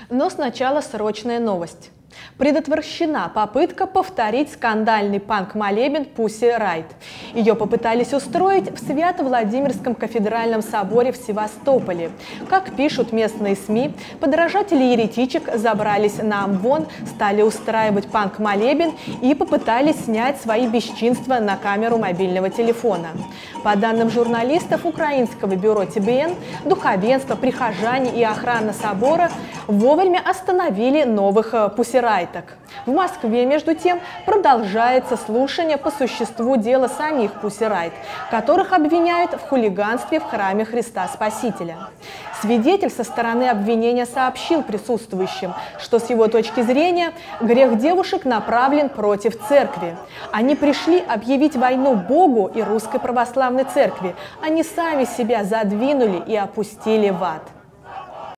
Но сначала срочная новость. Предотвращена попытка повторить скандальный панк-молебен Pussy Riot. Ее попытались устроить в Свято-Владимирском кафедральном соборе в Севастополе. Как пишут местные СМИ, подражатели еретичек забрались на амвон, стали устраивать панк-молебен и попытались снять свои бесчинства на камеру мобильного телефона. По данным журналистов украинского бюро ТБН, духовенство, прихожане и охрана собора вовремя остановили новых пуссирайток. В Москве, между тем, продолжается слушание по существу дела самих пуссирайт, которых обвиняют в хулиганстве в храме Христа Спасителя. Свидетель со стороны обвинения сообщил присутствующим, что с его точки зрения грех девушек направлен против церкви. Они пришли объявить войну Богу и Русской Православной Церкви. Они сами себя задвинули и опустили в ад.